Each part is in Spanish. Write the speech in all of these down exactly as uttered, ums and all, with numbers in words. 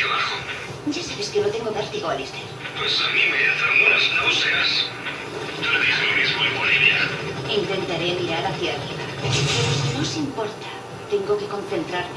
aquí abajo. Ya sabes que no tengo vértigo, Alistair. Pues a mí me entran unas náuseas. Yo le dije lo mismo en Bolivia. Intentaré mirar hacia arriba. Pero si no os importa, tengo que concentrarme.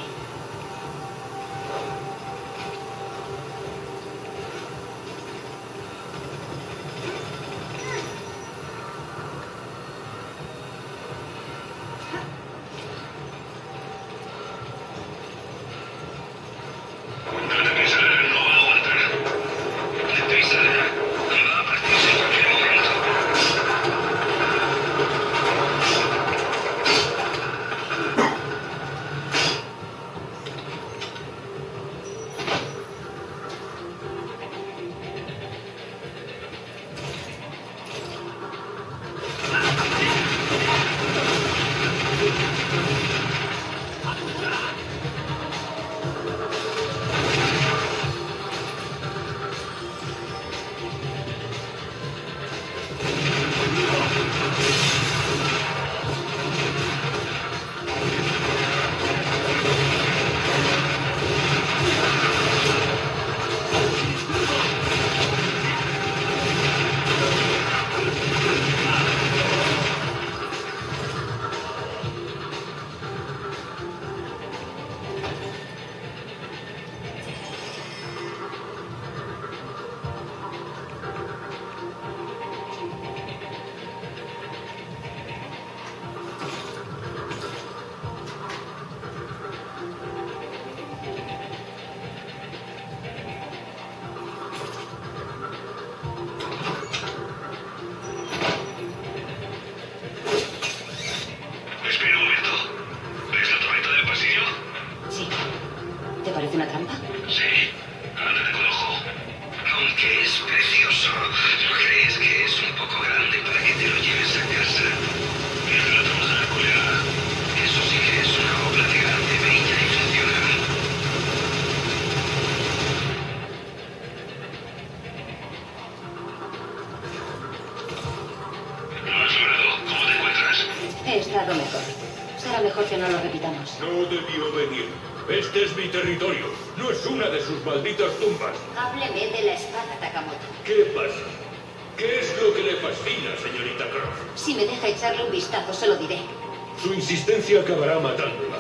He estado mejor. Será mejor que no lo repitamos. No debió venir. Este es mi territorio. No es una de sus malditas tumbas. Hábleme de la espada, Takamoto. ¿Qué pasa? ¿Qué es lo que le fascina, señorita Croft? Si me deja echarle un vistazo, se lo diré. Su insistencia acabará matándola.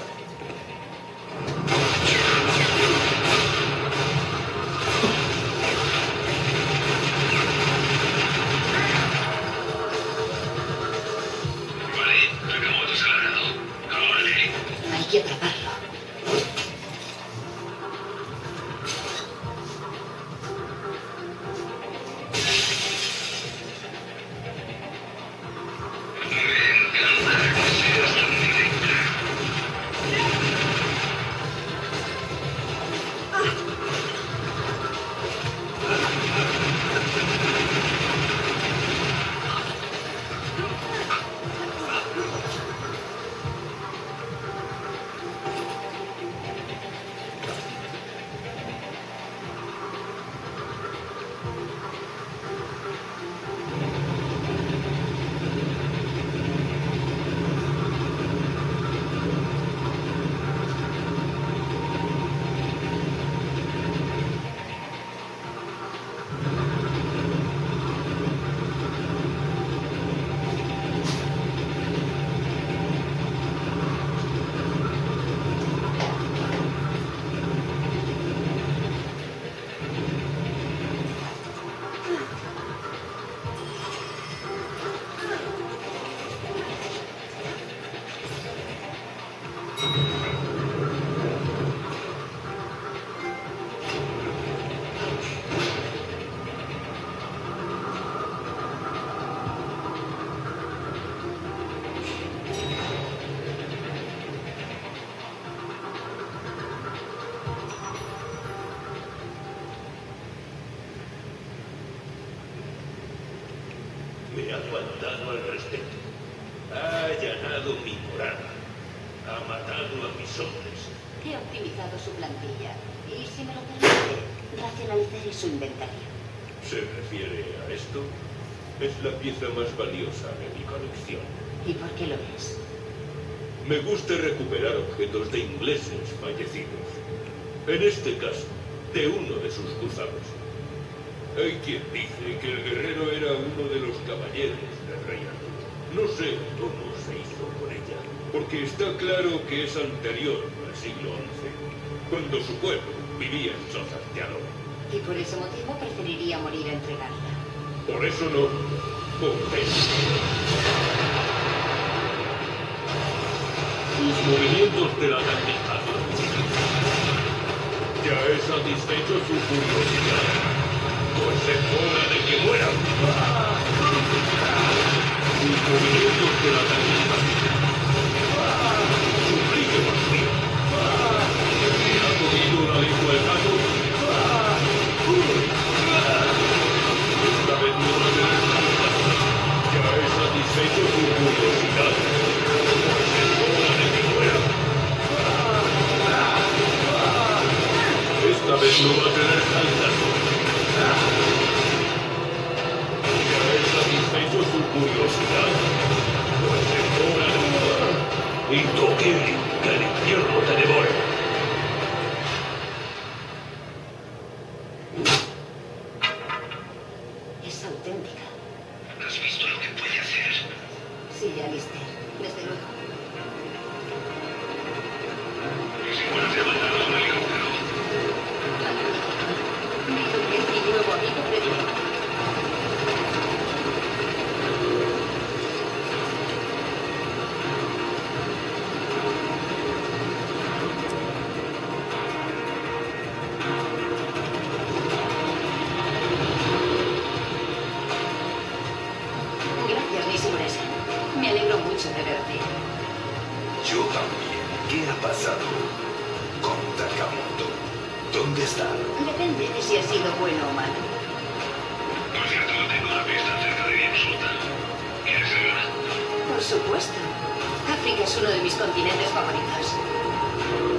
Hay que atraparlo. Me ha faltado al respeto. Ha allanado mi morada. Ha matado a mis hombres. He optimizado su plantilla. Y si me lo permite, racionalizaré su inventario. ¿Se refiere a esto? Es la pieza más valiosa de mi colección. ¿Y por qué lo es? Me gusta recuperar objetos de ingleses fallecidos. En este caso, de uno de sus cruzados. Hay quien dice que el guerrero era uno de los caballeros del rey Arturo. No sé cómo se hizo con ella, porque está claro que es anterior al siglo once, cuando su pueblo vivía en chozas de Adón. Y por ese motivo preferiría morir a entregarla. Por eso no. Por eso. Sus movimientos te la han dejado. Ya he satisfecho su curiosidad. Pues es hora de que muera. Sus movimientos te la han dejado. Suplique por mí. ¿Me ha comido la lengua el gato? Esta vez no va a tener salsa. Ya he satisfecho su curiosidad. Pues es hora de que muera. Esta vez no va a tener salsa. Ya he satisfecho su curiosidad. Pues es hora de morir. Intoquiri, que el infierno te devore. Es auténtica. ¿Has visto lo que puede hacer? Sí, Alistair, desde luego. Y si fueras a mandar a un helicóptero. Digo que es mi nuevo amigo predilecto. Gracias, Miss Muresa. Me alegro mucho de verte. Yo también. ¿Qué ha pasado con Takamoto? ¿Dónde está? Depende de si ha sido bueno o malo. Por cierto, tengo una pista cerca de Minnesota. ¿Quieres saberla? Por supuesto. África es uno de mis continentes favoritos.